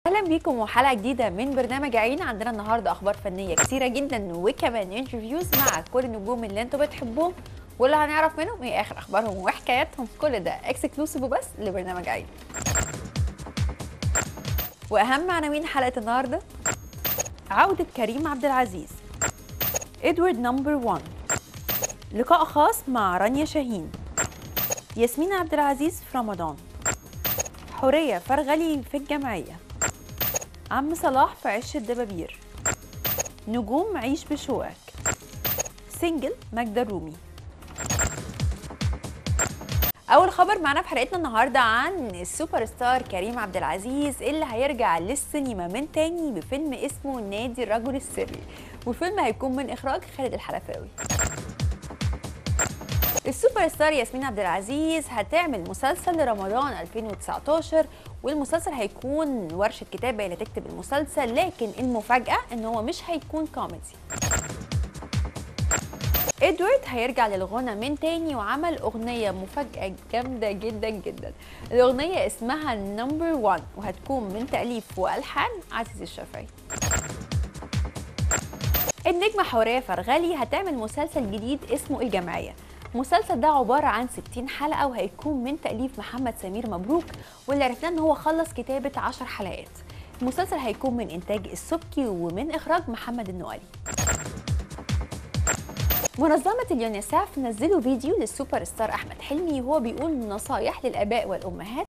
اهلا بيكم وحلقه جديده من برنامج عين. عندنا النهارده اخبار فنيه كتيره جدا وكمان انترفيوز مع كل النجوم اللي انتوا بتحبوهم، واللي هنعرف منهم ايه اخر اخبارهم وحكاياتهم. كل ده اكسكلوسيف وبس لبرنامج عين. واهم عناوين حلقه النهارده: عوده كريم عبد العزيز، ادوارد نمبر 1، لقاء خاص مع رانيا شاهين، ياسمين عبد العزيز في رمضان، حورية فرغلي في الجمعيه، عم صلاح في عش الدبابير، نجوم عيش بشوقك، سنجل ماجدة الرومي. اول خبر معانا في حلقتنا النهارده عن السوبر ستار كريم عبد العزيز اللي هيرجع للسينما من تاني بفيلم اسمه نادي الرجل السري، والفيلم هيكون من اخراج خالد الحلفاوي. السوبر ستار ياسمين عبد العزيز هتعمل مسلسل لرمضان 2019، والمسلسل هيكون ورشة كتابة اللي تكتب المسلسل، لكن المفاجأة ان هو مش هيكون كوميدي. ادوارد هيرجع للغنى من تاني وعمل اغنية مفاجأة جامدة جدا جدا. الاغنية اسمها نمبر 1 وهتكون من تأليف والحان عزيز الشافعي. النجمة حورية فرغلي هتعمل مسلسل جديد اسمه الجمعية. المسلسل ده عبارة عن 60 حلقة وهيكون من تأليف محمد سمير مبروك، واللي عرفناه ان هو خلص كتابة 10 حلقات. المسلسل هيكون من إنتاج السبكي ومن إخراج محمد النوالي. منظمة اليونيسف نزلوا فيديو للسوبر ستار أحمد حلمي وهو بيقول نصايح للآباء والأمهات